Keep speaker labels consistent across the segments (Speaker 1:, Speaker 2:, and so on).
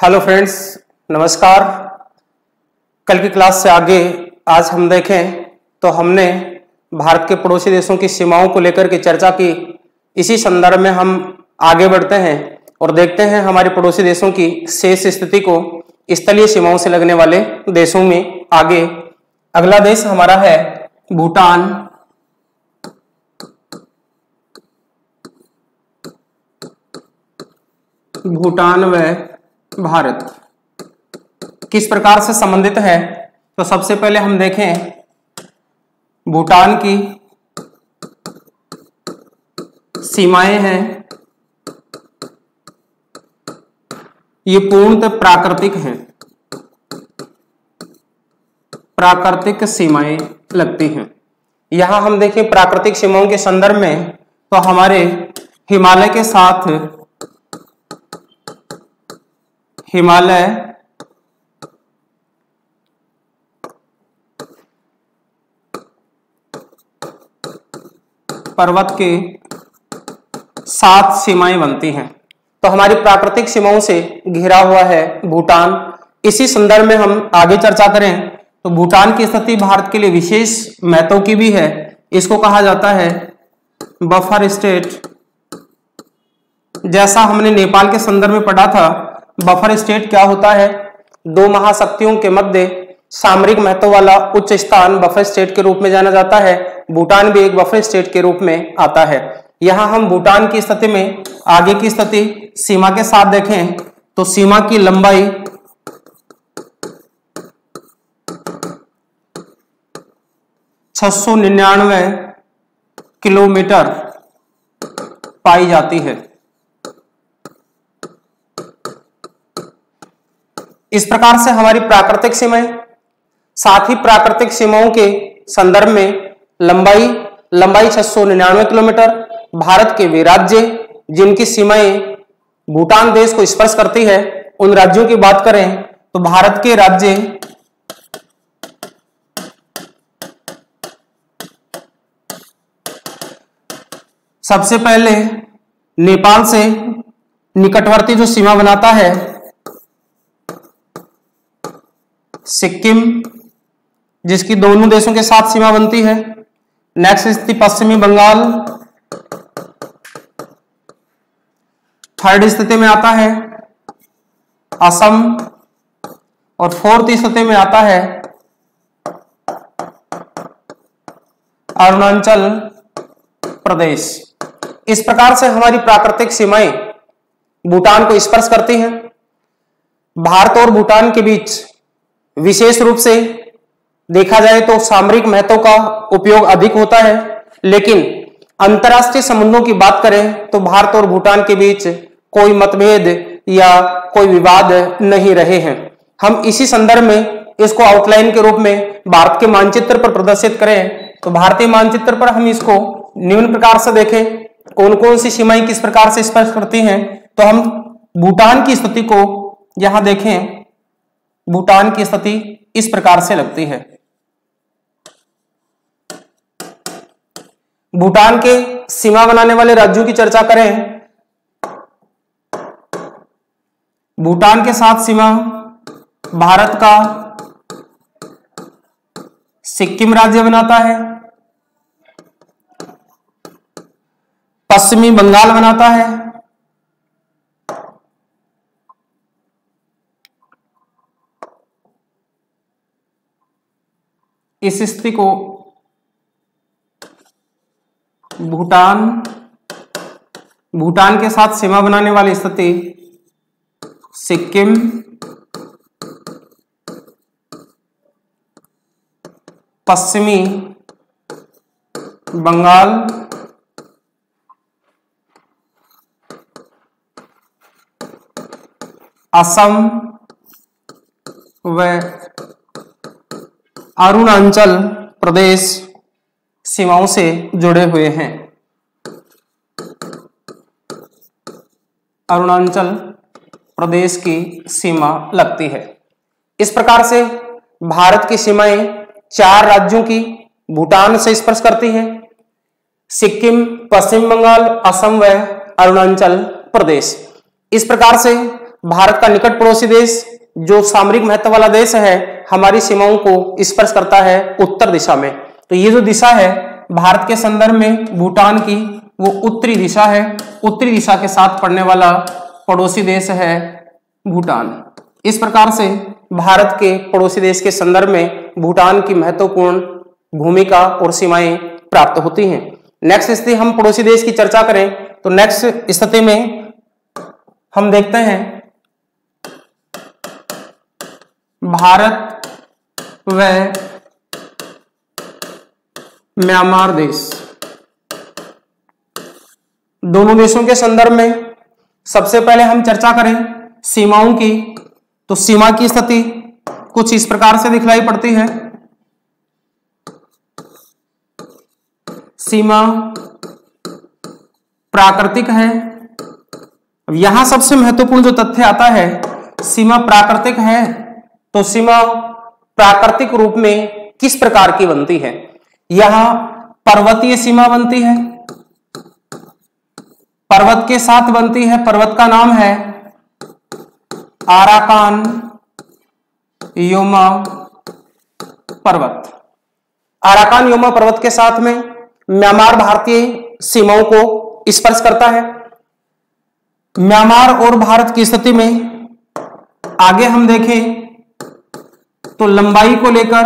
Speaker 1: Hello friends, नमस्कार। कल की क्लास से आगे आज हम देखें तो हमने भारत के पड़ोसी देशों की सीमाओं को लेकर के चर्चा की। इसी संदर्भ में हम आगे बढ़ते हैं और देखते हैं हमारे पड़ोसी देशों की शेष स्थिति को स्थलीय सीमाओं से लगने वाले देशों में। आगे अगला देश हमारा है भूटान। भूटान व भारत किस प्रकार से संबंधित है, तो सबसे पहले हम देखें भूटान की सीमाएं हैं। ये पूर्णतः प्राकृतिक हैं, प्राकृतिक सीमाएं लगती हैं। यहां हम देखें प्राकृतिक सीमाओं के संदर्भ में तो हमारे हिमालय के साथ हिमालय पर्वत के 7 सीमाएं बनती हैं। तो हमारी प्राकृतिक सीमाओं से घिरा हुआ है भूटान। इसी संदर्भ में हम आगे चर्चा करें तो भूटान की स्थिति भारत के लिए विशेष महत्व की भी है। इसको कहा जाता है बफर स्टेट। जैसा हमने नेपाल के संदर्भ में पढ़ा था, बफर स्टेट क्या होता है? दो महाशक्तियों के मध्य सामरिक महत्व वाला उच्च स्थान बफर स्टेट के रूप में जाना जाता है। भूटान भी एक बफर स्टेट के रूप में आता है। यहां हम भूटान की स्थिति में आगे की स्थिति सीमा के साथ देखें तो सीमा की लंबाई 699 किलोमीटर पाई जाती है। इस प्रकार से हमारी प्राकृतिक सीमाएं, साथ ही प्राकृतिक सीमाओं के संदर्भ में लंबाई 699 किलोमीटर। भारत के वे राज्य जिनकी सीमाएं भूटान देश को स्पर्श करती है, उन राज्यों की बात करें तो भारत के राज्य सबसे पहले नेपाल से निकटवर्ती जो सीमा बनाता है सिक्किम, जिसकी दोनों देशों के साथ सीमा बनती है। नेक्स्ट स्थिति पश्चिमी बंगाल। थर्ड स्थिति में आता है असम और फोर्थ स्थिति में आता है अरुणाचल प्रदेश। इस प्रकार से हमारी प्राकृतिक सीमाएं भूटान को स्पर्श करती हैं। भारत और भूटान के बीच विशेष रूप से देखा जाए तो सामरिक महत्व का उपयोग अधिक होता है, लेकिन अंतरराष्ट्रीय संबंधों की बात करें तो भारत और भूटान के बीच कोई मतभेद या कोई विवाद नहीं रहे हैं। हम इसी संदर्भ में इसको आउटलाइन के रूप में भारत के मानचित्र पर प्रदर्शित करें तो भारतीय मानचित्र पर हम इसको निम्न प्रकार से देखें कौन कौन सी सीमाएं किस प्रकार से स्पर्श करती हैं। तो हम भूटान की स्थिति को यहां देखें। भूटान की स्थिति इस प्रकार से लगती है। भूटान के सीमा बनाने वाले राज्यों की चर्चा करें। भूटान के साथ सीमा भारत का सिक्किम राज्य बनाता है, पश्चिमी बंगाल बनाता है, इस स्थिति को भूटान के साथ सीमा बनाने वाली स्थिति सिक्किम, पश्चिमी बंगाल, असम व अरुणाचल प्रदेश सीमाओं से जुड़े हुए हैं। अरुणाचल प्रदेश की सीमा लगती है। इस प्रकार से भारत की सीमाएं 4 राज्यों की भूटान से स्पर्श करती हैं। सिक्किम, पश्चिम बंगाल, असम व अरुणाचल प्रदेश। इस प्रकार से भारत का निकट पड़ोसी देश जो सामरिक महत्व वाला देश है हमारी सीमाओं को स्पर्श करता है उत्तर दिशा में। तो ये जो दिशा है भारत के संदर्भ में भूटान की वो उत्तरी दिशा है। उत्तरी दिशा के साथ पड़ने वाला पड़ोसी देश है भूटान। इस प्रकार से भारत के पड़ोसी देश के संदर्भ में भूटान की महत्वपूर्ण भूमिका और सीमाएं प्राप्त होती हैं। नेक्स्ट स्थिति हम पड़ोसी देश की चर्चा करें तो नेक्स्ट स्थिति में हम देखते हैं भारत व म्यांमार देश। दोनों देशों के संदर्भ में सबसे पहले हम चर्चा करें सीमाओं की, तो सीमा की स्थिति कुछ इस प्रकार से दिखलाई पड़ती है। सीमा प्राकृतिक है। अब यहां सबसे महत्वपूर्ण जो तथ्य आता है, सीमा प्राकृतिक है तो सीमा प्राकृतिक रूप में किस प्रकार की बनती है। यहां पर्वतीय सीमा बनती है, पर्वत के साथ बनती है। पर्वत का नाम है आराकान योमा पर्वत। आराकान योमा पर्वत के साथ में म्यांमार भारतीय सीमाओं को स्पर्श करता है। म्यांमार और भारत की स्थिति में आगे हम देखें तो लंबाई को लेकर,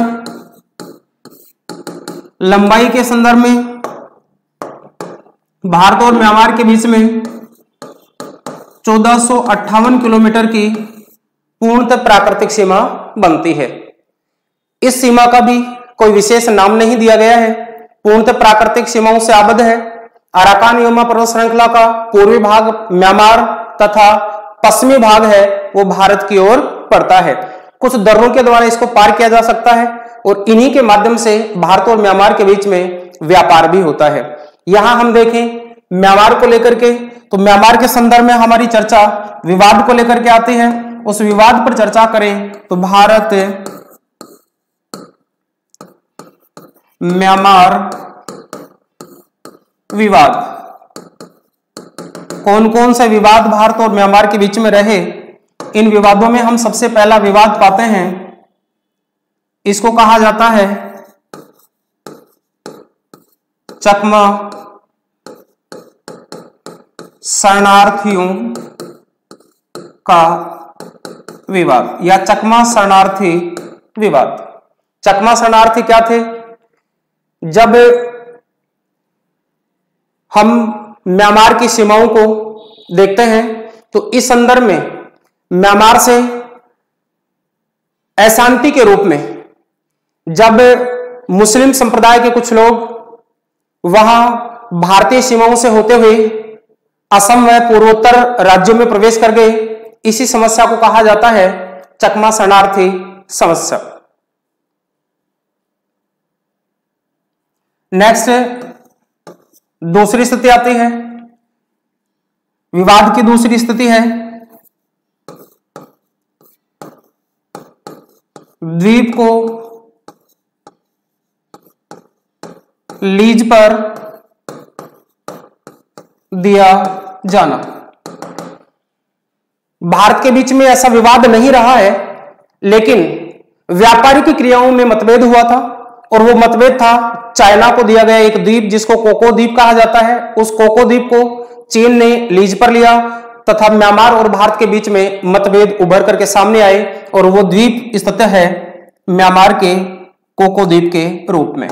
Speaker 1: लंबाई के संदर्भ में भारत और म्यांमार के बीच में 1458 किलोमीटर की पूर्णतः प्राकृतिक सीमा बनती है। इस सीमा का भी कोई विशेष नाम नहीं दिया गया है, पूर्णतः प्राकृतिक सीमाओं से आबद्ध है। अराकान योमा पर्वत श्रृंखला का पूर्वी भाग म्यांमार तथा पश्चिमी भाग है वो भारत की ओर पड़ता है। कुछ दर्रों के द्वारा इसको पार किया जा सकता है और इन्हीं के माध्यम से भारत और म्यांमार के बीच में व्यापार भी होता है। यहां हम देखें म्यांमार को लेकर के, तो म्यांमार के संदर्भ में हमारी चर्चा विवाद को लेकर के आती है। उस विवाद पर चर्चा करें तो भारत म्यांमार विवाद, कौन कौन से विवाद भारत और म्यांमार के बीच में रहे। इन विवादों में हम सबसे पहला विवाद पाते हैं, इसको कहा जाता है चकमा शरणार्थियों का विवाद या चकमा शरणार्थी विवाद। चकमा शरणार्थी क्या थे? जब हम म्यांमार की सीमाओं को देखते हैं तो इस संदर्भ में म्यांमार से अशांति के रूप में जब मुस्लिम संप्रदाय के कुछ लोग वहां भारतीय सीमाओं से होते हुए असम व पूर्वोत्तर राज्यों में प्रवेश कर गए, इसी समस्या को कहा जाता है चकमा शरणार्थी समस्या। नेक्स्ट दूसरी स्थिति आती है, विवाद की दूसरी स्थिति है द्वीप को लीज पर दिया जाना। भारत के बीच में ऐसा विवाद नहीं रहा है, लेकिन व्यापारिक क्रियाओं में मतभेद हुआ था और वो मतभेद था चाइना को दिया गया एक द्वीप जिसको कोको द्वीप कहा जाता है। उस कोको द्वीप को चीन ने लीज पर लिया तथा म्यांमार और भारत के बीच में मतभेद उभर करके सामने आए और वो द्वीप स्थित है म्यांमार के कोको द्वीप के रूप में।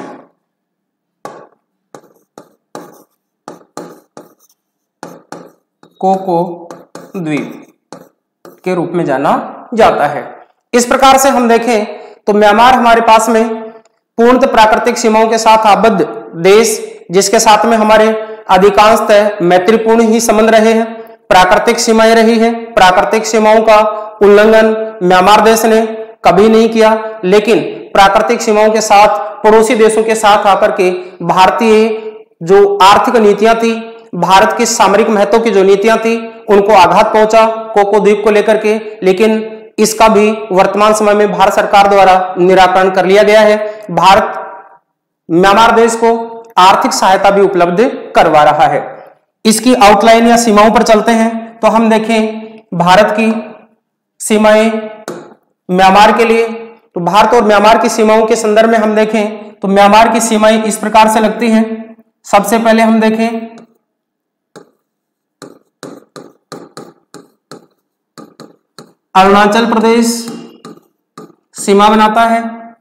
Speaker 1: कोको द्वीप के रूप में जाना जाता है। इस प्रकार से हम देखें तो म्यांमार हमारे पास में पूर्णतः प्राकृतिक सीमाओं के साथ आबद्ध देश, जिसके साथ में हमारे अधिकांशतः मैत्रीपूर्ण ही संबंध रहे हैं, प्राकृतिक सीमाएं रही है। प्राकृतिक सीमाओं का उल्लंघन म्यांमार देश ने कभी नहीं किया, लेकिन प्राकृतिक सीमाओं के साथ पड़ोसी देशों के साथ आकर के भारतीय जो आर्थिक नीतियां थी, भारत की सामरिक महत्व की जो नीतियां थी, उनको आघात पहुंचा कोको द्वीप को लेकर के। लेकिन इसका भी वर्तमान समय में भारत सरकार द्वारा निराकरण कर लिया गया है। भारत म्यांमार देश को आर्थिक सहायता भी उपलब्ध करवा रहा है। इसकी आउटलाइन या सीमाओं पर चलते हैं तो हम देखें भारत की सीमाएं म्यांमार के लिए। तो भारत और म्यांमार की सीमाओं के संदर्भ में हम देखें तो म्यांमार की सीमाएं इस प्रकार से लगती हैं। सबसे पहले हम देखें अरुणाचल प्रदेश सीमा बनाता है।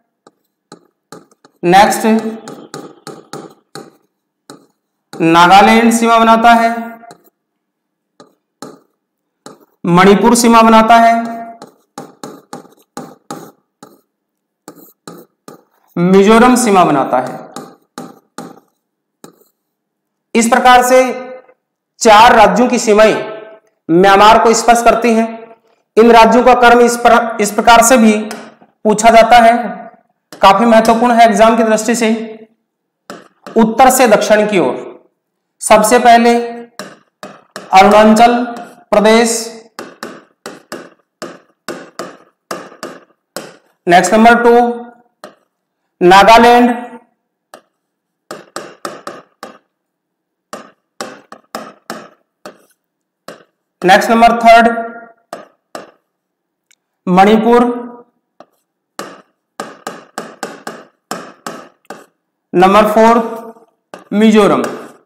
Speaker 1: नेक्स्ट नागालैंड सीमा बनाता है। मणिपुर सीमा बनाता है। मिजोरम सीमा बनाता है। इस प्रकार से 4 राज्यों की सीमाएं म्यांमार को स्पर्श करती हैं। इन राज्यों का क्रम इस प्रकार से भी पूछा जाता है, काफी महत्वपूर्ण है एग्जाम की दृष्टि से। उत्तर से दक्षिण की ओर सबसे पहले Arunachal Pradesh, next number 2 Nagaland, next number 3 Manipur, number 4 Mizoram.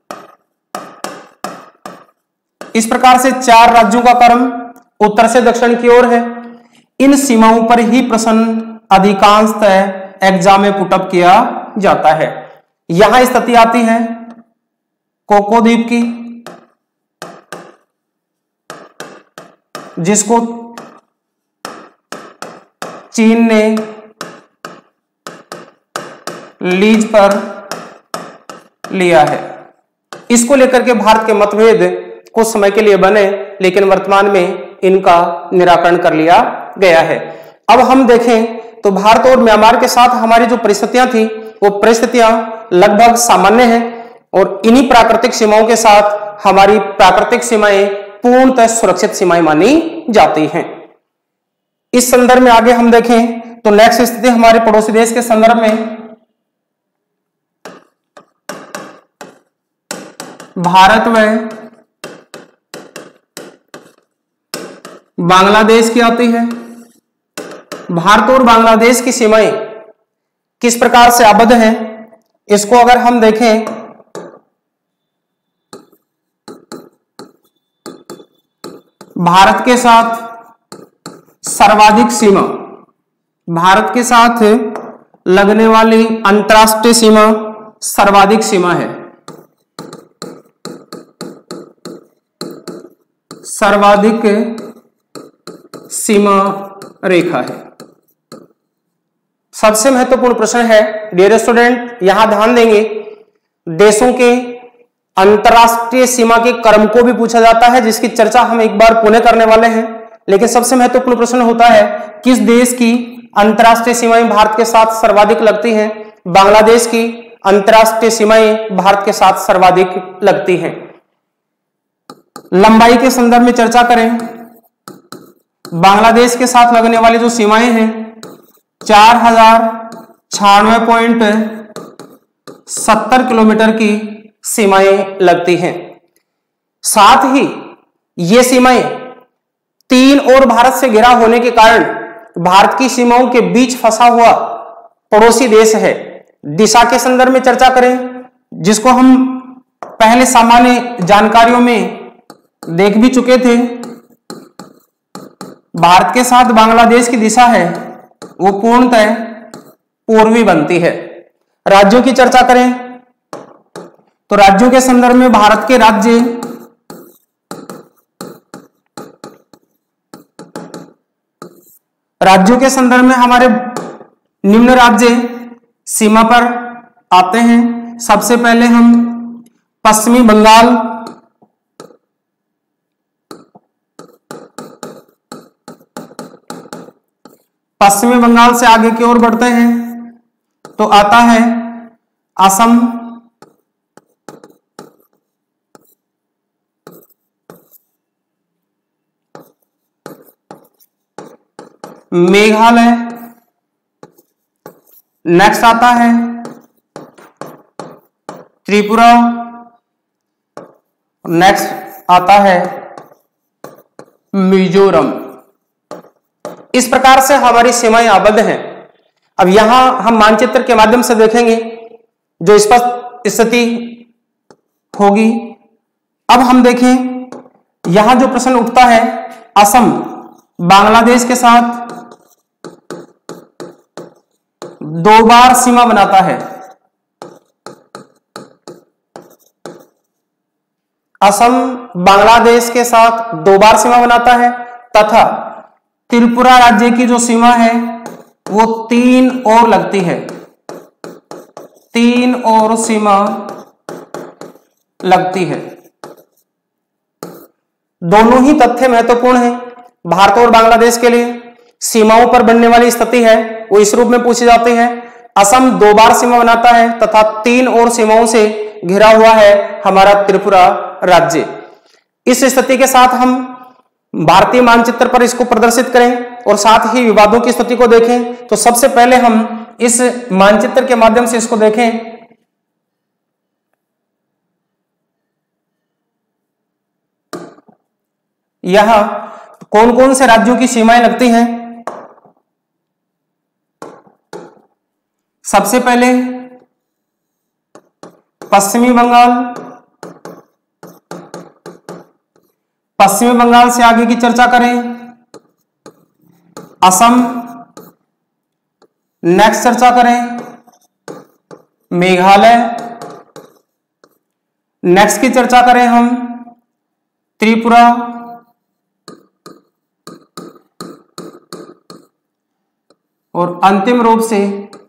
Speaker 1: इस प्रकार से 4 राज्यों का क्रम उत्तर से दक्षिण की ओर है। इन सीमाओं पर ही प्रश्न अधिकांशतः एग्जाम में पुटअप किया जाता है। यहां स्थिति आती है कोको द्वीप की, जिसको चीन ने लीज पर लिया है। इसको लेकर के भारत के मतभेद कुछ समय के लिए बने, लेकिन वर्तमान में इनका निराकरण कर लिया गया है। अब हम देखें तो भारत और म्यांमार के साथ हमारी जो परिस्थितियां थी वो परिस्थितियां लगभग सामान्य हैं, और इन्हीं प्राकृतिक सीमाओं के साथ हमारी प्राकृतिक सीमाएं पूर्णतः सुरक्षित सीमाएं मानी जाती हैं। इस संदर्भ में आगे हम देखें तो नेक्स्ट स्थिति हमारे पड़ोसी देश के संदर्भ में भारत व बांग्लादेश की आती है। भारत और बांग्लादेश की सीमाएं किस प्रकार से आबद्ध हैं, इसको अगर हम देखें भारत के साथ सर्वाधिक सीमा, भारत के साथ लगने वाली अंतरराष्ट्रीय सीमा सर्वाधिक सीमा है, सर्वाधिक सीमा रेखा है। सबसे महत्वपूर्ण प्रश्न है डियर स्टूडेंट, यहां ध्यान देंगे देशों के अंतरराष्ट्रीय सीमा के क्रम को भी पूछा जाता है, जिसकी चर्चा हम एक बार पुनः करने वाले हैं। लेकिन सबसे महत्वपूर्ण प्रश्न होता है किस देश की अंतरराष्ट्रीय सीमाएं भारत के साथ सर्वाधिक लगती हैं। बांग्लादेश की अंतरराष्ट्रीय सीमाएं भारत के साथ सर्वाधिक लगती हैं। लंबाई के संदर्भ में चर्चा करें, बांग्लादेश के साथ लगने वाली जो सीमाएं हैं 4096.70 किलोमीटर की सीमाएं लगती हैं। साथ ही ये सीमाएं 3 और भारत से घिरा होने के कारण भारत की सीमाओं के बीच फंसा हुआ पड़ोसी देश है। दिशा के संदर्भ में चर्चा करें, जिसको हम पहले सामान्य जानकारियों में देख भी चुके थे। भारत के साथ बांग्लादेश की दिशा है वो पूर्णतः पूर्वी बनती है। राज्यों की चर्चा करें तो राज्यों के संदर्भ में भारत के राज्यों के संदर्भ में हमारे निम्न राज्य सीमा पर आते हैं। सबसे पहले हम पश्चिमी बंगाल, पश्चिमी बंगाल से आगे की ओर बढ़ते हैं तो आता है असम, मेघालय, नेक्स्ट आता है त्रिपुरा, नेक्स्ट आता है मिजोरम। इस प्रकार से हमारी सीमाएं आबद्ध हैं। अब यहां हम मानचित्र के माध्यम से देखेंगे जो स्पष्ट स्थिति होगी। अब हम देखें यहां जो प्रश्न उठता है, असम बांग्लादेश के साथ 2 बार सीमा बनाता है। असम बांग्लादेश के साथ 2 बार सीमा बनाता है तथा त्रिपुरा राज्य की जो सीमा है वो 3 और लगती है, 3 और सीमा लगती है। दोनों ही तथ्य महत्वपूर्ण हैं भारत और बांग्लादेश के लिए। सीमाओं पर बनने वाली स्थिति है वो इस रूप में पूछी जाती है, असम 2 बार सीमा बनाता है तथा 3 और सीमाओं से घिरा हुआ है हमारा त्रिपुरा राज्य। इस स्थिति के साथ हम भारतीय मानचित्र पर इसको प्रदर्शित करें और साथ ही विवादों की स्थिति को देखें। तो सबसे पहले हम इस मानचित्र के माध्यम से इसको देखें। यहां कौन कौन से राज्यों की सीमाएं लगती हैं। सबसे पहले पश्चिमी बंगाल, पश्चिमी बंगाल से आगे की चर्चा करें असम, नेक्स्ट चर्चा करें मेघालय, नेक्स्ट की चर्चा करें हम त्रिपुरा, और अंतिम रूप से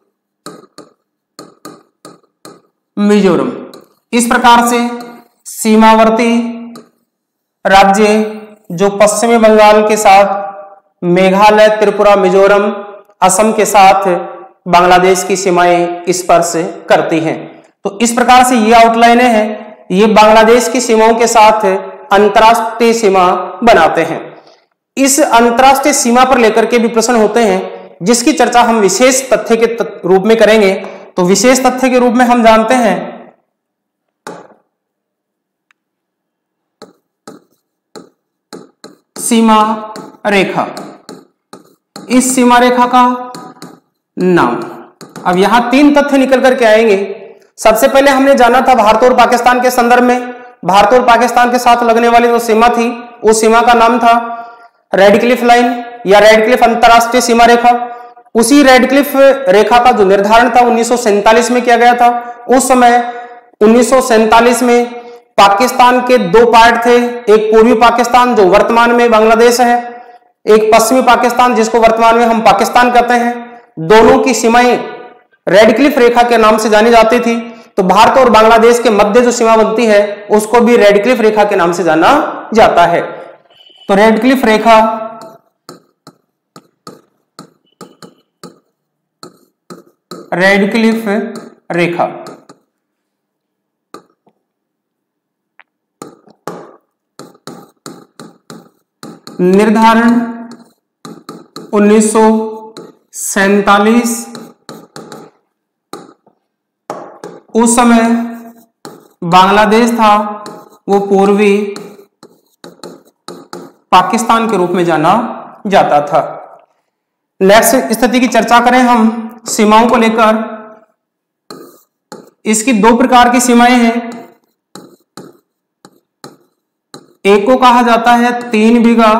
Speaker 1: मिजोरम। इस प्रकार से सीमावर्ती राज्य जो पश्चिमी बंगाल के साथ मेघालय, त्रिपुरा, मिजोरम, असम के साथ बांग्लादेश की सीमाएं स्पर्श करती हैं। तो इस प्रकार से ये आउटलाइनें हैं, ये बांग्लादेश की सीमाओं के साथ अंतरराष्ट्रीय सीमा बनाते हैं। इस अंतरराष्ट्रीय सीमा पर लेकर के भी प्रश्न होते हैं जिसकी चर्चा हम विशेष तथ्य के रूप में करेंगे। तो विशेष तथ्य के रूप में हम जानते हैं सीमा रेखा, इस सीमा रेखा का नाम। अब यहां 3 तथ्य निकल करके आएंगे। सबसे पहले हमने जाना था भारत और पाकिस्तान के संदर्भ में, भारत और पाकिस्तान के साथ लगने वाली जो सीमा थी उस सीमा का नाम था रेडक्लिफ लाइन या रेडक्लिफ अंतरराष्ट्रीय सीमा रेखा। उसी रेडक्लिफ रेखा का जो निर्धारण था 1947 में किया गया था। उस समय 1947 में पाकिस्तान के 2 पार्ट थे, एक पूर्वी पाकिस्तान जो वर्तमान में बांग्लादेश है, एक पश्चिमी पाकिस्तान जिसको वर्तमान में हम पाकिस्तान कहते हैं। दोनों की सीमाएं रेडक्लिफ रेखा के नाम से जानी जाती थी। तो भारत और बांग्लादेश के मध्य जो सीमा बनती है उसको भी रेडक्लिफ रेखा के नाम से जाना जाता है। तो रेडक्लिफ रेखा रेडक्लिफ रेखा निर्धारण 1947। उस समय बांग्लादेश था वो पूर्वी पाकिस्तान के रूप में जाना जाता था। नेक्स्ट स्थिति की चर्चा करें हम सीमाओं को लेकर। इसकी 2 प्रकार की सीमाएं हैं। एक को कहा जाता है 3 बीघा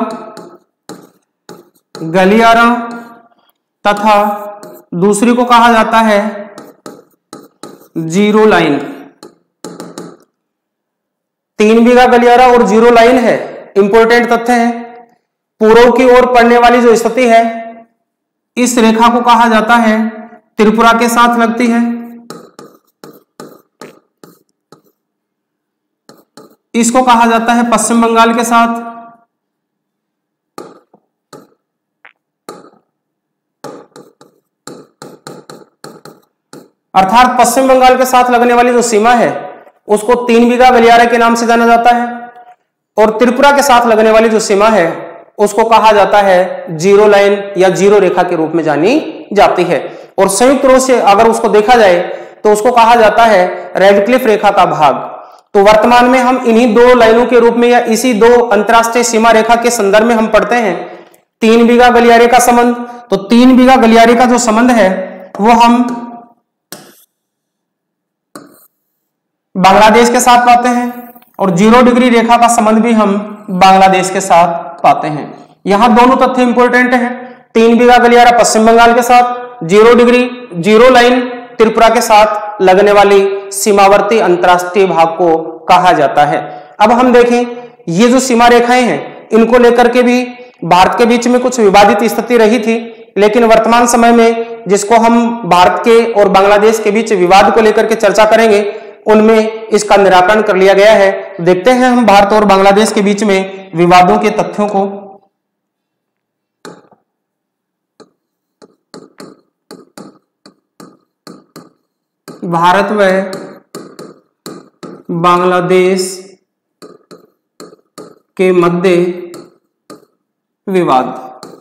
Speaker 1: गलियारा तथा दूसरी को कहा जाता है 0 लाइन। 3 बीघा गलियारा और 0 लाइन है, इंपॉर्टेंट तथ्य है। पूर्व की ओर पड़ने वाली जो स्थिति है इस रेखा को कहा जाता है त्रिपुरा के साथ लगती है। इसको कहा जाता है पश्चिम बंगाल के साथ। अर्थात पश्चिम बंगाल के साथ लगने वाली जो सीमा है उसको 3 बीघा गलियारा के नाम से जाना जाता है और त्रिपुरा के साथ लगने वाली जो सीमा है उसको कहा जाता है 0 लाइन या 0 रेखा के रूप में जानी जाती है। और संयुक्त रूप से अगर उसको देखा जाए तो उसको कहा जाता है रेडक्लिफ रेखा का भाग। तो वर्तमान में हम इन्हीं 2 लाइनों के रूप में या इसी 2 अंतरराष्ट्रीय सीमा रेखा के संदर्भ में हम पढ़ते हैं 3 बीघा गलियारे का संबंध, तो 3 बीघा गलियारे का जो संबंध है वो हम बांग्लादेश के साथ पाते हैं, और 0 डिग्री रेखा का संबंध भी हम बांग्लादेश के साथ पाते हैं। यहां दोनों तथ्य इंपॉर्टेंट हैं। 3 बीघा गलियारा पश्चिम बंगाल के साथ, 0 डिग्री 0 लाइन त्रिपुरा के साथ लगने वाली सीमावर्ती अंतरराष्ट्रीय भाग को कहा जाता है। अब हम देखें, ये जो सीमा रेखाएं हैं इनको लेकर के भी भारत के बीच में कुछ विवादित स्थिति रही थी, लेकिन वर्तमान समय में जिसको हम भारत के और बांग्लादेश के बीच विवाद को लेकर के चर्चा करेंगे उनमें इसका निराकरण कर लिया गया है। देखते हैं हम भारत और बांग्लादेश के बीच में विवादों के तथ्यों को। भारत व बांग्लादेश के मध्य विवाद,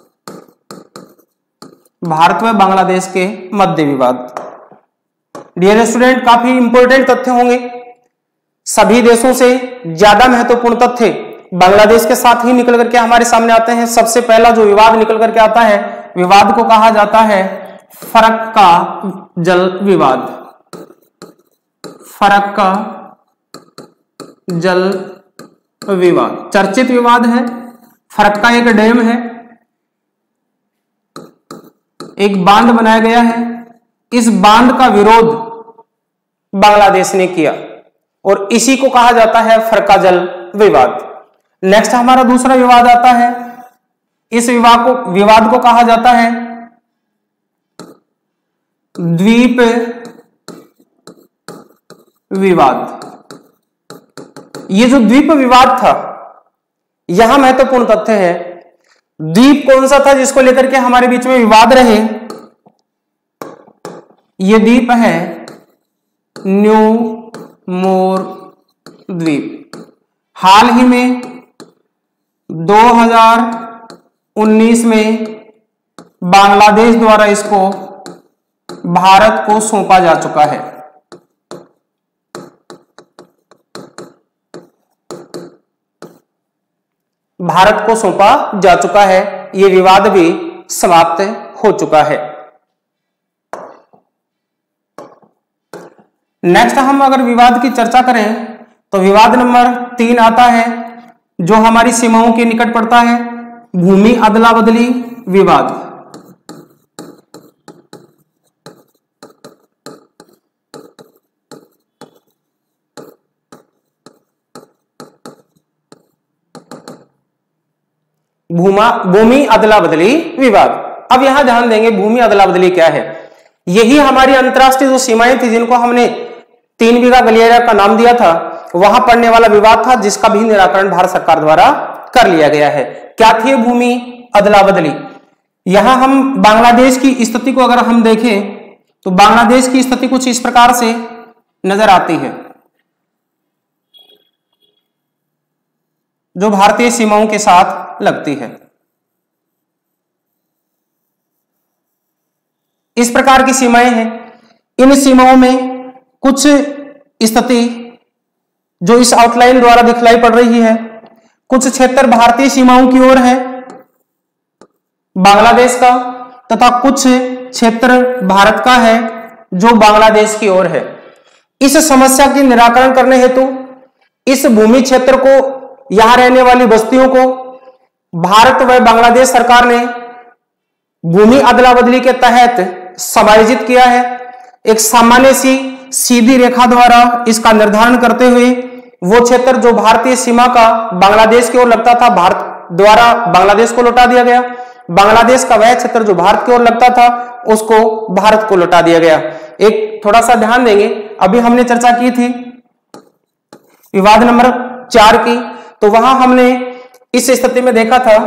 Speaker 1: भारत व बांग्लादेश के मध्य विवाद। डियर स्टूडेंट, काफी इंपॉर्टेंट तथ्य होंगे। सभी देशों से ज्यादा महत्वपूर्ण तथ्य बांग्लादेश के साथ ही निकल करके हमारे सामने आते हैं। सबसे पहला जो विवाद निकल करके आता है, विवाद को कहा जाता है फरक्का जल विवाद। फरक्का जल विवाद चर्चित विवाद है। फरक्का एक डैम है, एक बांध बनाया गया है। इस बांध का विरोध बांग्लादेश ने किया और इसी को कहा जाता है फरक्का जल विवाद। नेक्स्ट हमारा दूसरा विवाद आता है। इस विवाद को कहा जाता है द्वीप विवाद। ये जो द्वीप विवाद था, यहां महत्वपूर्ण तथ्य है, द्वीप कौन सा था जिसको लेकर के हमारे बीच में विवाद रहे? ये द्वीप है न्यू मोर द्वीप। हाल ही में 2019 में बांग्लादेश द्वारा इसको भारत को सौंपा जा चुका है। भारत को सौंपा जा चुका है। यह विवाद भी समाप्त हो चुका है। नेक्स्ट हम अगर विवाद की चर्चा करें तो विवाद नंबर 3 आता है जो हमारी सीमाओं के निकट पड़ता है, भूमि अदला बदली विवाद। भूमि अदला बदली विवाद। अब यहां ध्यान देंगे भूमि अदला बदली क्या है। यही हमारी अंतरराष्ट्रीय जो सीमाएं थी जिनको हमने 3 बीघा गलियारा का नाम दिया था, वहां पड़ने वाला विवाद था जिसका भी निराकरण भारत सरकार द्वारा कर लिया गया है। क्या थी भूमि अदला बदली? यहां हम बांग्लादेश की स्थिति को अगर हम देखें तो बांग्लादेश की स्थिति कुछ इस प्रकार से नजर आती है, जो भारतीय सीमाओं के साथ लगती है। इस प्रकार की सीमाएं हैं। इन सीमाओं में कुछ स्थिति जो इस आउटलाइन द्वारा दिखलाई पड़ रही है, कुछ क्षेत्र भारतीय सीमाओं की ओर है बांग्लादेश का, तथा कुछ क्षेत्र भारत का है जो बांग्लादेश की ओर है। इस समस्या की निराकरण करने हेतु इस भूमि क्षेत्र को, यहां रहने वाली बस्तियों को भारत व बांग्लादेश सरकार ने भूमि अदला बदली के तहत समायोजित किया है। एक सामान्य सी सीधी रेखा द्वारा इसका निर्धारण करते हुए वो क्षेत्र जो भारतीय सीमा का बांग्लादेश की ओर लगता था, भारत द्वारा बांग्लादेश को लौटा दिया गया। बांग्लादेश का वह क्षेत्र जो भारत की ओर लगता था उसको भारत को लौटा दिया गया। एक थोड़ा सा ध्यान देंगे, अभी हमने चर्चा की थी विवाद नंबर 4 की, तो वहां हमने इस स्थिति में देखा था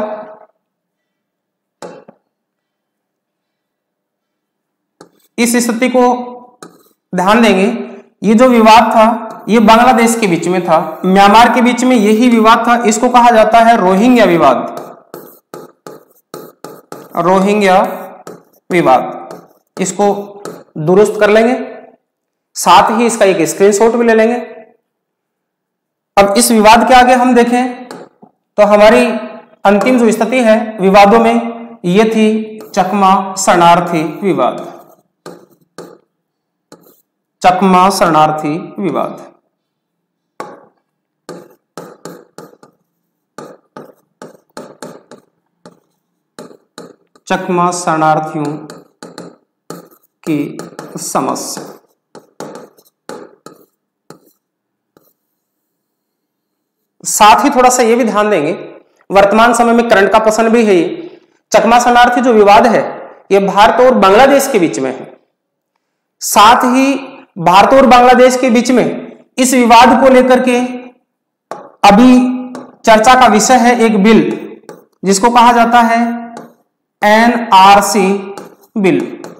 Speaker 1: इस स्थिति को ध्यान देंगे, ये जो विवाद था ये बांग्लादेश के बीच में था, म्यांमार के बीच में यही विवाद था। इसको कहा जाता है रोहिंग्या विवाद। रोहिंग्या विवाद, इसको दुरुस्त कर लेंगे, साथ ही इसका एक स्क्रीनशॉट भी ले लेंगे। अब इस विवाद के आगे हम देखें तो हमारी अंतिम जो स्थिति है विवादों में ये थी चकमा शरणार्थी विवाद। चकमा शरणार्थी विवाद। चकमा शरणार्थियों की समस्या। साथ ही थोड़ा सा ये भी ध्यान देंगे, वर्तमान समय में करंट का प्रश्न भी है। ये चकमा शरणार्थी जो विवाद है ये भारत और बांग्लादेश के बीच में है। साथ ही भारत और बांग्लादेश के बीच में इस विवाद को लेकर के अभी चर्चा का विषय है एक बिल जिसको कहा जाता है एनआरसी बिल।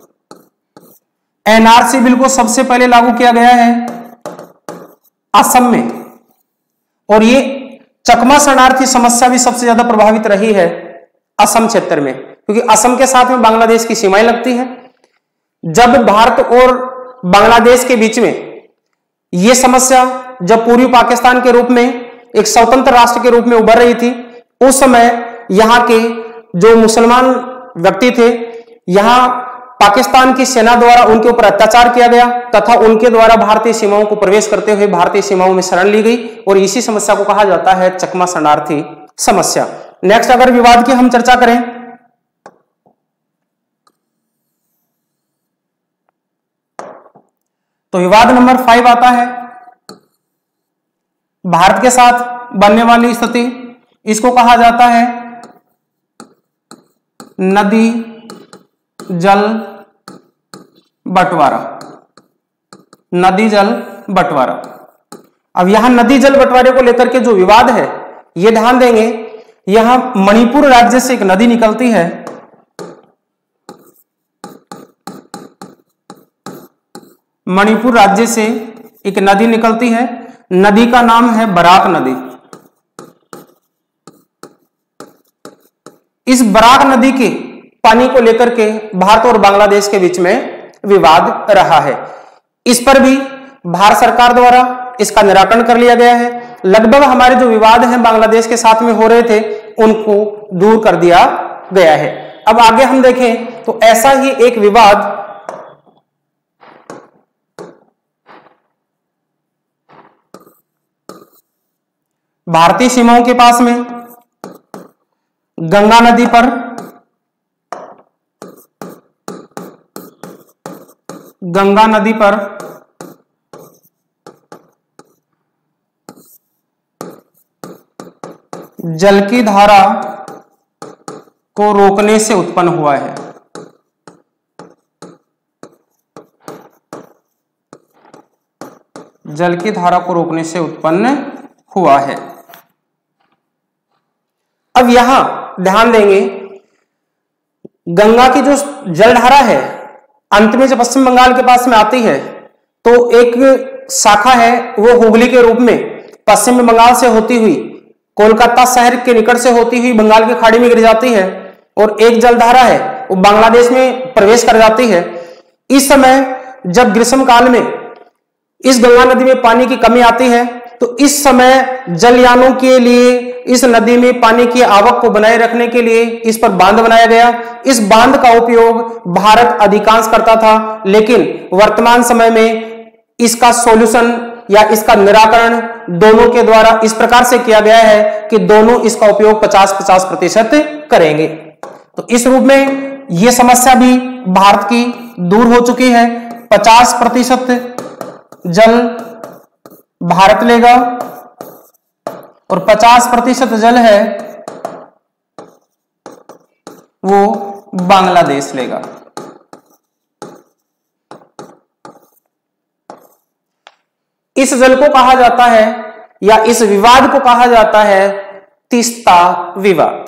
Speaker 1: एनआरसी बिल को सबसे पहले लागू किया गया है असम में, और ये चकमा शरणार्थी समस्या भी सबसे ज्यादा प्रभावित रही है असम क्षेत्र में, क्योंकि असम के साथ में बांग्लादेश की सीमाएं लगती हैं। जब भारत और बांग्लादेश के बीच में यह समस्या जब पूर्वी पाकिस्तान के रूप में एक स्वतंत्र राष्ट्र के रूप में उभर रही थी, उस समय यहां के जो मुसलमान व्यक्ति थे, यहां पाकिस्तान की सेना द्वारा उनके ऊपर अत्याचार किया गया तथा उनके द्वारा भारतीय सीमाओं को प्रवेश करते हुए भारतीय सीमाओं में शरण ली गई, और इसी समस्या को कहा जाता है चकमा शरणार्थी समस्या। नेक्स्ट अगर विवाद की हम चर्चा करें तो विवाद नंबर 5 आता है भारत के साथ बनने वाली स्थिति। इसको कहा जाता है नदी जल बंटवारा। नदी जल बंटवारा। अब यहां नदी जल बंटवारे को लेकर के जो विवाद है यह ध्यान देंगे, यहां मणिपुर राज्य से एक नदी निकलती है, मणिपुर राज्य से एक नदी निकलती है, नदी का नाम है बराक नदी। इस बराक नदी के पानी को लेकर के भारत और बांग्लादेश के बीच में विवाद रहा है। इस पर भी भारत सरकार द्वारा इसका निराकरण कर लिया गया है। लगभग हमारे जो विवाद हैं बांग्लादेश के साथ में हो रहे थे उनको दूर कर दिया गया है। अब आगे हम देखें तो ऐसा ही एक विवाद भारतीय सीमाओं के पास में गंगा नदी पर जल की धारा को रोकने से उत्पन्न हुआ है। जल की धारा को रोकने से उत्पन्न हुआ है। अब यहां ध्यान देंगे, गंगा की जो जलधारा है अंत में जब पश्चिम बंगाल के पास में आती है तो एक शाखा है वो हुगली के रूप में पश्चिम बंगाल से होती हुई कोलकाता शहर के निकट से होती हुई बंगाल की खाड़ी में गिर जाती है, और एक जलधारा है वो बांग्लादेश में प्रवेश कर जाती है। इस समय जब ग्रीष्म काल में इस गंगा नदी में पानी की कमी आती है तो इस समय जलयानों के लिए इस नदी में पानी की आवक को बनाए रखने के लिए इस पर बांध बनाया गया। इस बांध का उपयोग भारत अधिकांश करता था, लेकिन वर्तमान समय में इसका सॉल्यूशन या इसका निराकरण दोनों के द्वारा इस प्रकार से किया गया है कि दोनों इसका उपयोग 50-50% करेंगे। तो इस रूप में यह समस्या भी भारत की दूर हो चुकी है। 50% जल भारत लेगा और 50% जल है वो बांग्लादेश लेगा। इस जल को कहा जाता है या इस विवाद को कहा जाता है तीस्ता विवाद।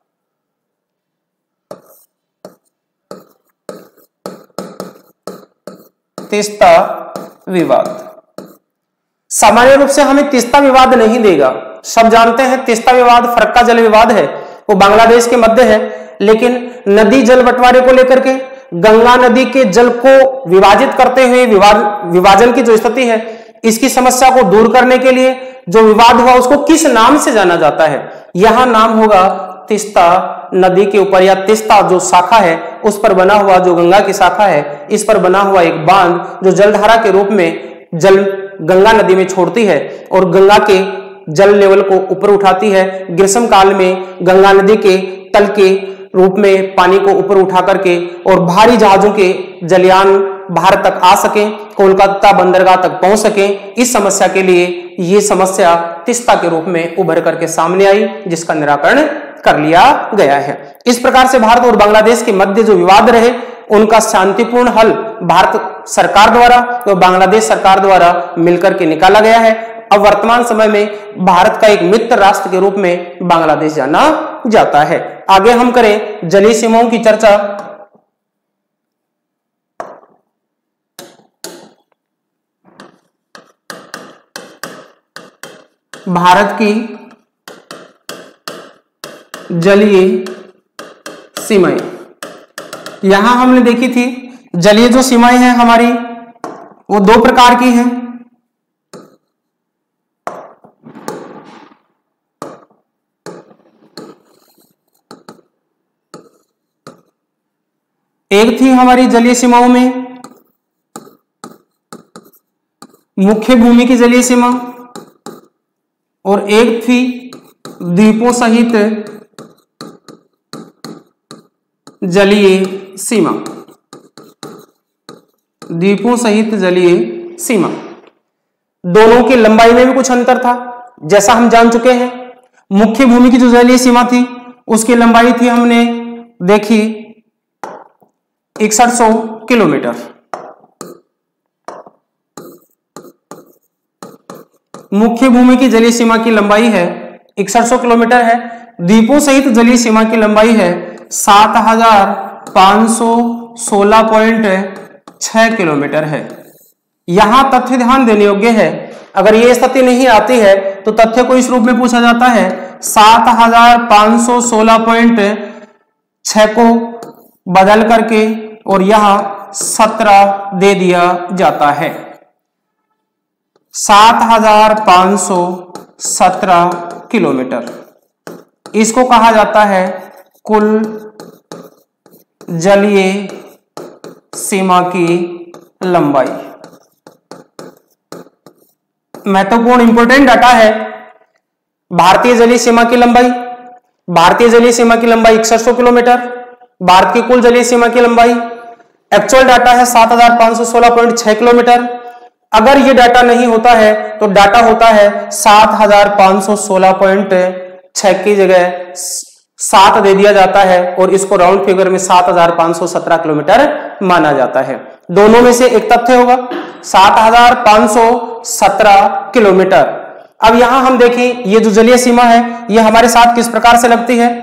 Speaker 1: तीस्ता विवाद सामान्य रूप से हमें तीस्ता विवाद नहीं देगा। सब जानते हैं तीस्ता विवाद फरक्का जल विवाद है, वो बांग्लादेश के मध्य है, लेकिन नदी जल बंटवारे को लेकर के गंगा नदी के जल को विभाजित करते हुए विभाजन की जो स्थिति है, इसकी समस्या को दूर करने के लिए जो विवाद हुआ उसको किस नाम से जाना जाता है? यहां नाम होगा तीस्ता नदी के ऊपर, या तीस्ता जो शाखा है उस पर बना हुआ, जो गंगा की शाखा है इस पर बना हुआ एक बांध जो जलधारा के रूप में जल गंगा नदी में छोड़ती है और गंगा के जल लेवल को ऊपर उठाती है। ग्रीष्म काल में गंगा नदी के तल के रूप में पानी को ऊपर उठा करके और भारी जहाजों के जलयान भारत तक आ सके, कोलकाता बंदरगाह तक पहुंच सके। इस समस्या के लिए ये समस्या तीस्ता के रूप में उभर करके सामने आई, जिसका निराकरण कर लिया गया है। इस प्रकार से भारत और बांग्लादेश के मध्य जो विवाद रहे उनका शांतिपूर्ण हल भारत सरकार द्वारा और बांग्लादेश सरकार द्वारा मिलकर के निकाला गया है। अब वर्तमान समय में भारत का एक मित्र राष्ट्र के रूप में बांग्लादेश जाना जाता है। आगे हम करें जलीय सीमाओं की चर्चा। भारत की जलीय सीमाएं, यहां हमने देखी थी जलीय जो सीमाएं हैं हमारी वो दो प्रकार की हैं। एक थी हमारी जलीय सीमाओं में मुख्य भूमि की जलीय सीमा और एक थी द्वीपों सहित जलीय सीमा। द्वीपों सहित जलीय सीमा, दोनों की लंबाई में भी कुछ अंतर था। जैसा हम जान चुके हैं मुख्य भूमि की जो जलीय सीमा थी उसकी लंबाई थी हमने देखी 6100 किलोमीटर। मुख्य भूमि की जलीय सीमा की लंबाई है 6100 किलोमीटर है। द्वीपों सहित जलीय सीमा की लंबाई है 7516.6 किलोमीटर है। यहां तथ्य ध्यान देने योग्य है, अगर ये स्थिति नहीं आती है तो तथ्य को इस रूप में पूछा जाता है 7516.6 को बदल करके और यहां 17 दे दिया जाता है। 7517 किलोमीटर, इसको कहा जाता है कुल जलीय सीमा की लंबाई। महत्वपूर्ण इंपोर्टेंट डाटा है भारतीय जलीय सीमा की लंबाई। भारतीय जलीय सीमा की लंबाई 6100 किलोमीटर, भारत की कुल जलीय सीमा की लंबाई एक्चुअल डाटा है 7516.6 किलोमीटर। अगर ये डाटा नहीं होता है तो डाटा होता है 7516.6 की जगह 7 दे दिया जाता है और इसको राउंड फिगर में 7517 किलोमीटर माना जाता है। दोनों में से एक तथ्य होगा 7517 किलोमीटर। अब यहां हम देखें ये जो जलीय सीमा है ये हमारे साथ किस प्रकार से लगती है।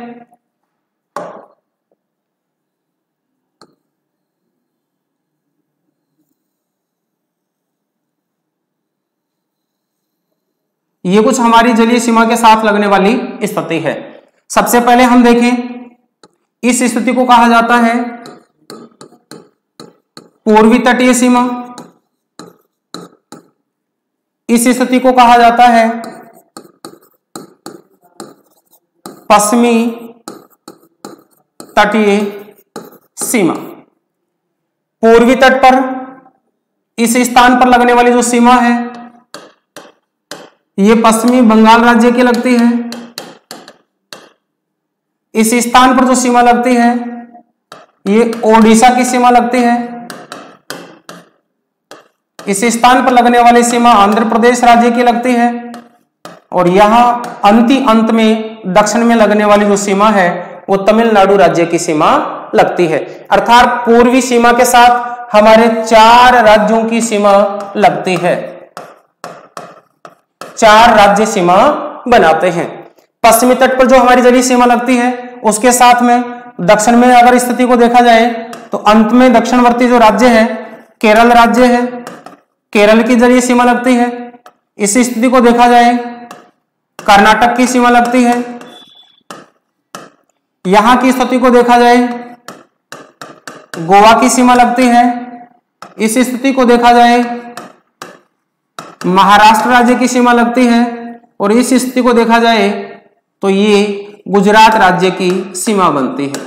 Speaker 1: ये कुछ हमारी जलीय सीमा के साथ लगने वाली स्थिति है। सबसे पहले हम देखें इस स्थिति को कहा जाता है पूर्वी तटीय सीमा, इस स्थिति को कहा जाता है पश्चिमी तटीय सीमा। पूर्वी तट पर इस स्थान पर लगने वाली जो सीमा है ये पश्चिमी बंगाल राज्य की लगती है। इस स्थान पर जो सीमा लगती है ये ओडिशा की सीमा लगती है। इस स्थान पर लगने वाली सीमा आंध्र प्रदेश राज्य की लगती है और यहां अंत में दक्षिण में लगने वाली जो सीमा है वो तमिलनाडु राज्य की सीमा लगती है। अर्थात पूर्वी सीमा के साथ हमारे 4 राज्यों की सीमा लगती है, 4 राज्य सीमा बनाते हैं। पश्चिमी तट पर जो हमारी जलीय सीमा लगती है उसके साथ में दक्षिण में अगर स्थिति को देखा जाए तो अंत में दक्षिणवर्ती जो राज्य है केरल राज्य है, केरल की जलीय सीमा लगती है। इस स्थिति को देखा जाए कर्नाटक की सीमा लगती है। यहां की स्थिति को देखा जाए गोवा की सीमा लगती है। इस स्थिति को देखा जाए महाराष्ट्र राज्य की सीमा लगती है और इस स्थिति को देखा जाए तो ये गुजरात राज्य की सीमा बनती है।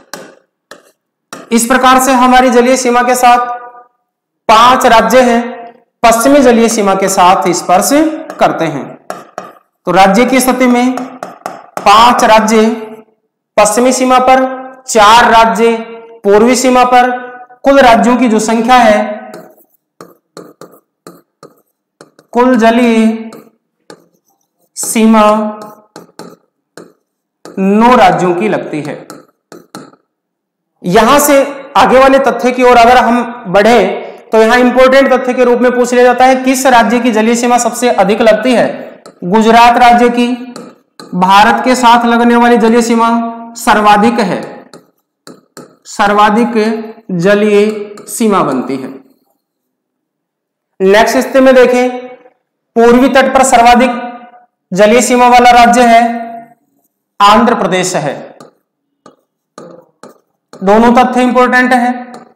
Speaker 1: इस प्रकार से हमारी जलीय सीमा के साथ 5 राज्य हैं, पश्चिमी जलीय सीमा के साथ स्पर्श करते हैं। तो राज्य की स्थिति में 5 राज्य पश्चिमी सीमा पर, 4 राज्य पूर्वी सीमा पर, कुल राज्यों की जो संख्या है, कुल जलीय सीमा 9 राज्यों की लगती है। यहां से आगे वाले तथ्य की ओर अगर हम बढ़े तो यहां इंपॉर्टेंट तथ्य के रूप में पूछ लिया जाता है, किस राज्य की जलीय सीमा सबसे अधिक लगती है? गुजरात राज्य की भारत के साथ लगने वाली जलीय सीमा सर्वाधिक है, सर्वाधिक जलीय सीमा बनती है। नेक्स्ट स्थिति में देखें, पूर्वी तट पर सर्वाधिक जलीय सीमा वाला राज्य है आंध्र प्रदेश है। दोनों तथ्य इंपॉर्टेंट है,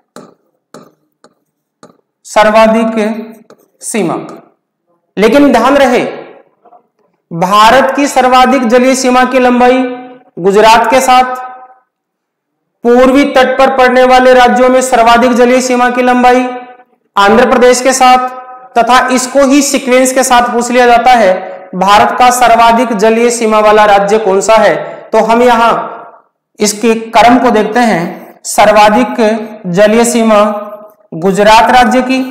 Speaker 1: सर्वाधिक सीमा। लेकिन ध्यान रहे, भारत की सर्वाधिक जलीय सीमा की लंबाई गुजरात के साथ, पूर्वी तट पर पड़ने वाले राज्यों में सर्वाधिक जलीय सीमा की लंबाई आंध्र प्रदेश के साथ, तथा इसको ही सीक्वेंस के साथ पूछ लिया जाता है, भारत का सर्वाधिक जलीय सीमा वाला राज्य कौन सा है? तो हम यहां इसके क्रम को देखते हैं, सर्वाधिक जलीय सीमा गुजरात राज्य की,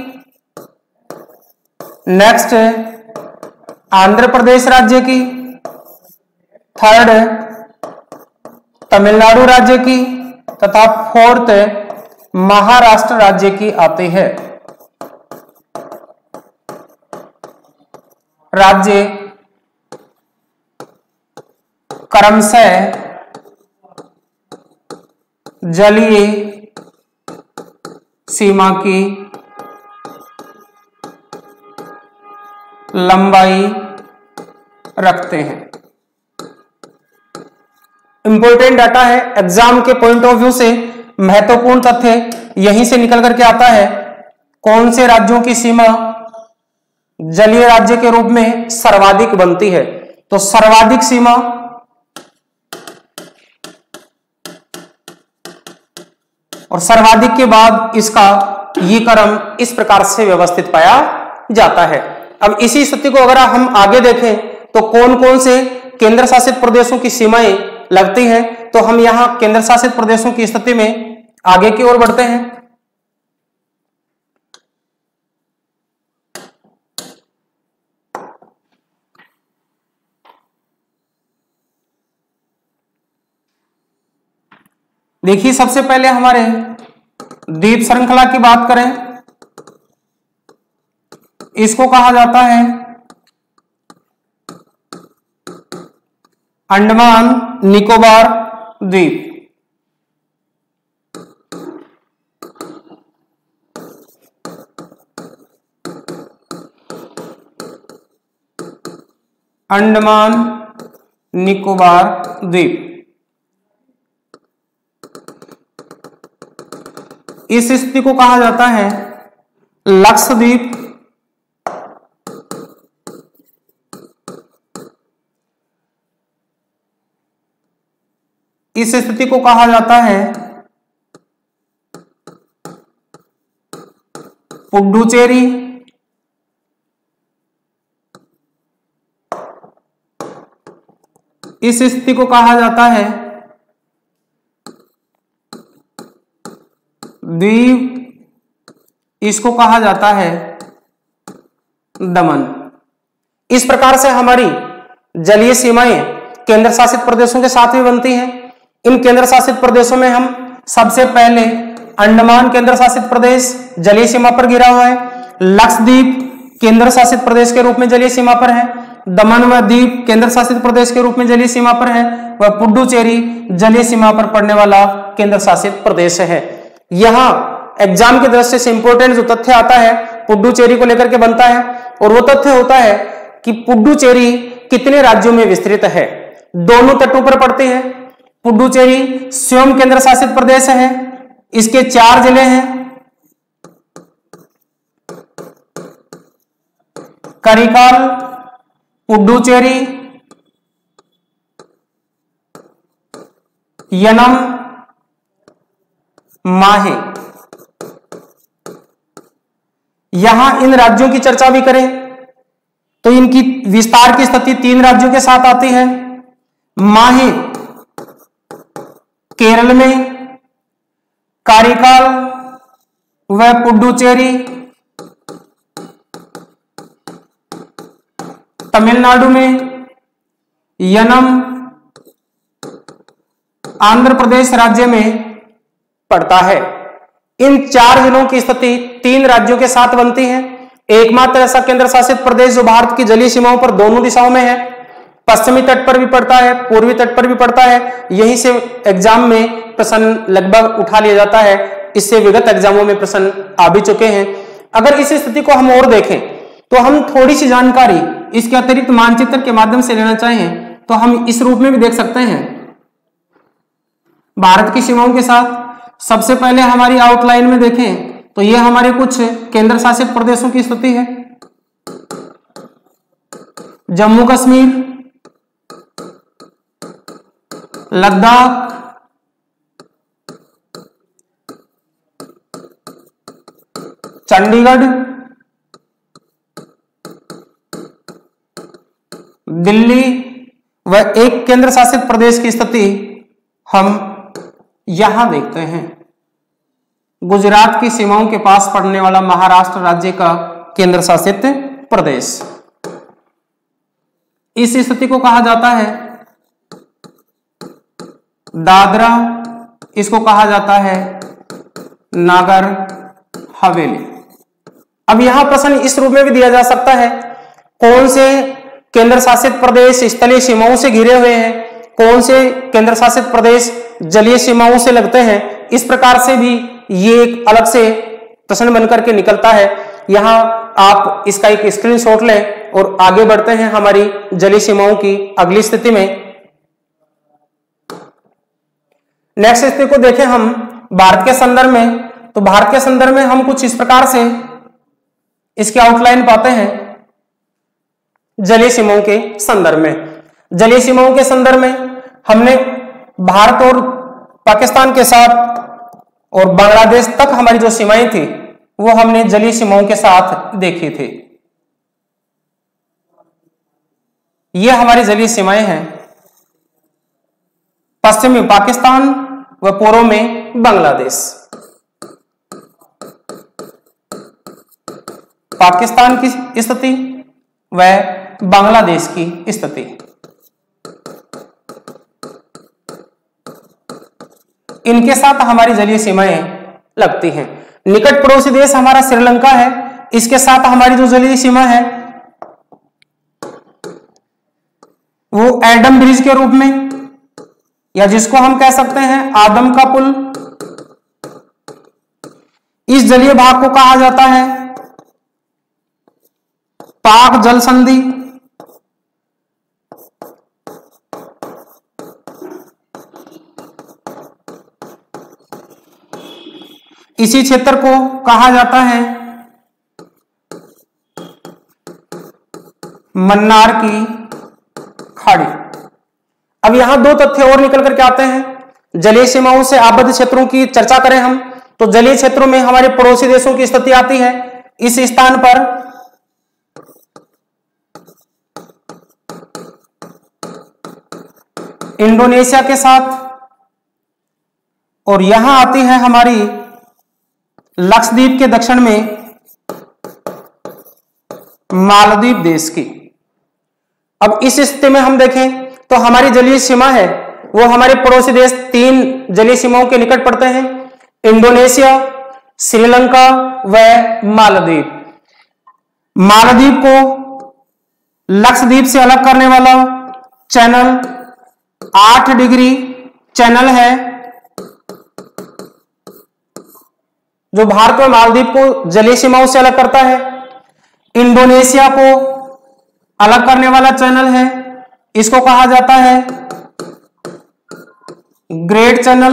Speaker 1: नेक्स्ट आंध्र प्रदेश राज्य की, थर्ड तमिलनाडु राज्य की, तथा फोर्थ महाराष्ट्र राज्य की आती है। राज्य क्रमशः जलीय सीमा की लंबाई रखते हैं। इंपॉर्टेंट डाटा है, एग्जाम के पॉइंट ऑफ व्यू से महत्वपूर्ण तथ्य यहीं से निकल करके आता है, कौन से राज्यों की सीमा जलीय राज्य के रूप में सर्वाधिक बनती है। तो सर्वाधिक सीमा और सर्वाधिक के बाद इसका ये क्रम इस प्रकार से व्यवस्थित पाया जाता है। अब इसी स्थिति को अगर हम आगे देखें तो कौन कौन से केंद्र शासित प्रदेशों की सीमाएं लगती हैं, तो हम यहां केंद्र शासित प्रदेशों की स्थिति में आगे की ओर बढ़ते हैं। देखिए, सबसे पहले हमारे द्वीप श्रृंखला की बात करें, इसको कहा जाता है अंडमान निकोबार द्वीप। अंडमान निकोबार द्वीप, इस स्थिति को कहा जाता है लक्षद्वीप। इस स्थिति को कहा जाता है पुडुचेरी। इस स्थिति को कहा जाता है द्वीप, इसको कहा जाता है दमन। इस प्रकार से हमारी जलीय सीमाएं केंद्र शासित प्रदेशों के साथ भी बनती हैं। इन केंद्र शासित प्रदेशों में हम सबसे पहले अंडमान केंद्र शासित प्रदेश जलीय सीमा पर गिरा हुआ है, लक्षद्वीप केंद्र शासित प्रदेश के रूप में जलीय सीमा पर है, दमन व दीव केंद्र शासित प्रदेश के रूप में जलीय सीमा पर है, वह पुडुचेरी जलीय सीमा पर पड़ने वाला केंद्र शासित प्रदेश है। यहां एग्जाम की दृष्टि से इंपॉर्टेंट जो तथ्य आता है पुडुचेरी को लेकर के बनता है, और वो तथ्य होता है कि पुडुचेरी कितने राज्यों में विस्तृत है। दोनों तटों पर पड़ती है। पुडुचेरी स्वयं केंद्र शासित प्रदेश है, इसके 4 जिले हैं, करिकाल, पुडुचेरी, यनम, माहे। यहां इन राज्यों की चर्चा भी करें तो इनकी विस्तार की स्थिति 3 राज्यों के साथ आती है। माहे केरल में, कारिकाल व पुडुचेरी तमिलनाडु में, यनम आंध्र प्रदेश राज्य में पड़ता है। इन 4 जिलों की स्थिति 3 राज्यों के साथ बनती है। एकमात्र ऐसा केंद्र शासित प्रदेश जो भारत की जलीय सीमाओं पर दोनों दिशाओं में है, पश्चिमी तट पर भी पड़ता है, पूर्वी तट पर भी पड़ता है। यहीं से एग्जाम में प्रश्न लगभग उठा लिया जाता है। इससे विगत एग्जामों में प्रश्न आ भी चुके हैं। अगर इस स्थिति को हम और देखें तो हम थोड़ी सी जानकारी इसके अतिरिक्त मानचित्र के माध्यम से लेना चाहें तो हम इस रूप में भी देख सकते हैं। भारत की सीमाओं के साथ सबसे पहले हमारी आउटलाइन में देखें तो ये हमारे कुछ केंद्र शासित प्रदेशों की स्थिति है। जम्मू कश्मीर, लद्दाख, चंडीगढ़, दिल्ली व एक केंद्र शासित प्रदेश की स्थिति हम यहां देखते हैं। गुजरात की सीमाओं के पास पड़ने वाला महाराष्ट्र राज्य का केंद्र शासित प्रदेश, इस स्थिति को कहा जाता है दादरा, इसको कहा जाता है नागर हवेली। अब यहां प्रश्न इस रूप में भी दिया जा सकता है, कौन से केंद्र शासित प्रदेश स्थलीय सीमाओं से घिरे हुए हैं, कौन से केंद्र शासित प्रदेश जलीय सीमाओं से लगते हैं। इस प्रकार से भी ये एक अलग से प्रश्न बनकर के निकलता है। यहां आप इसका एक स्क्रीनशॉट लें और आगे बढ़ते हैं हमारी जलीय सीमाओं की अगली स्थिति में। नेक्स्ट स्थिति को देखें हम भारत के संदर्भ में, तो भारत के संदर्भ में हम कुछ इस प्रकार से इसकी आउटलाइन पाते हैं। जलीय सीमाओं के संदर्भ में, जलीय सीमाओं के संदर्भ में हमने भारत और पाकिस्तान के साथ और बांग्लादेश तक हमारी जो सीमाएं थी वो हमने जलीय सीमाओं के साथ देखी थी। ये हमारी जलीय सीमाएं हैं, पश्चिम में पाकिस्तान व पूर्व में बांग्लादेश। पाकिस्तान की स्थिति व बांग्लादेश की स्थिति, इनके साथ हमारी जलीय सीमाएं लगती हैं। निकट पड़ोसी देश हमारा श्रीलंका है, इसके साथ हमारी जो जलीय सीमा है वो एडम ब्रिज के रूप में, या जिसको हम कह सकते हैं आदम का पुल, इस जलीय भाग को कहा जाता है पाक जल संधि। इसी क्षेत्र को कहा जाता है मन्नार की खाड़ी। अब यहां 2 तथ्य और निकल करके आते हैं। जलीय सीमाओं से आबद्ध क्षेत्रों की चर्चा करें हम तो जलीय क्षेत्रों में हमारे पड़ोसी देशों की स्थिति आती है। इस स्थान पर इंडोनेशिया के साथ, और यहां आती है हमारी लक्षद्वीप के दक्षिण में मालदीव देश की। अब इस स्थिति में हम देखें तो हमारी जलीय सीमा है वो हमारे पड़ोसी देश 3 जलीय सीमाओं के निकट पड़ते हैं, इंडोनेशिया, श्रीलंका व मालदीव। मालदीव को लक्षद्वीप से अलग करने वाला चैनल 8 डिग्री चैनल है जो भारत और मालदीव को जलीय सीमाओं से अलग करता है। इंडोनेशिया को अलग करने वाला चैनल है, इसको कहा जाता है ग्रेट चैनल,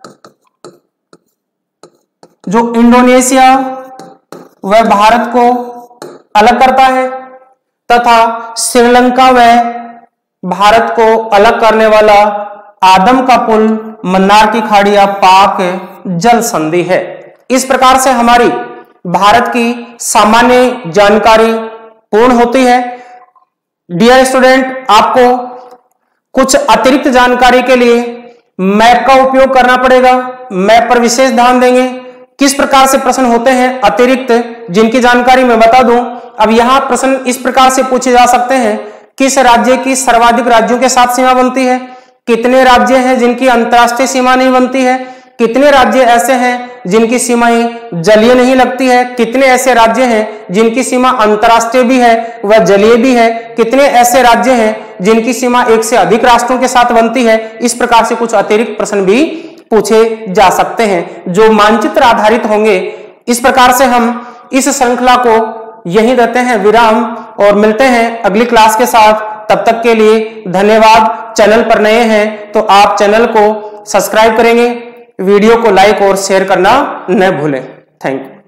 Speaker 1: जो इंडोनेशिया व भारत को अलग करता है, तथा श्रीलंका व भारत को अलग करने वाला आदम का पुल मन्नार की खाड़ी या पाक जल संधि है। इस प्रकार से हमारी भारत की सामान्य जानकारी पूर्ण होती है। डियर स्टूडेंट, आपको कुछ अतिरिक्त जानकारी के लिए मैप का उपयोग करना पड़ेगा। मैप पर विशेष ध्यान देंगे। किस प्रकार से प्रश्न होते हैं अतिरिक्त, जिनकी जानकारी मैं बता दूं। अब यहां प्रश्न इस प्रकार से पूछे जा सकते हैं, किस राज्य की सर्वाधिक राज्यों के साथ सीमा बनती है, कितने राज्य हैं जिनकी अंतरराष्ट्रीय सीमा नहीं बनती है, कितने राज्य ऐसे हैं जिनकी सीमाएं जलीय नहीं लगती है, कितने ऐसे राज्य हैं जिनकी सीमा अंतरराष्ट्रीय भी है व जलीय भी है, कितने ऐसे राज्य हैं जिनकी सीमा एक से अधिक राष्ट्रों के साथ बनती है। इस प्रकार से कुछ अतिरिक्त प्रश्न भी पूछे जा सकते हैं जो मानचित्र आधारित होंगे। इस प्रकार से हम इस श्रृंखला को यहीं देते हैं विराम और मिलते हैं अगली क्लास के साथ। तब तक के लिए धन्यवाद। चैनल पर नए हैं तो आप चैनल को सब्सक्राइब करेंगे, वीडियो को लाइक और शेयर करना न भूलें। Thank you.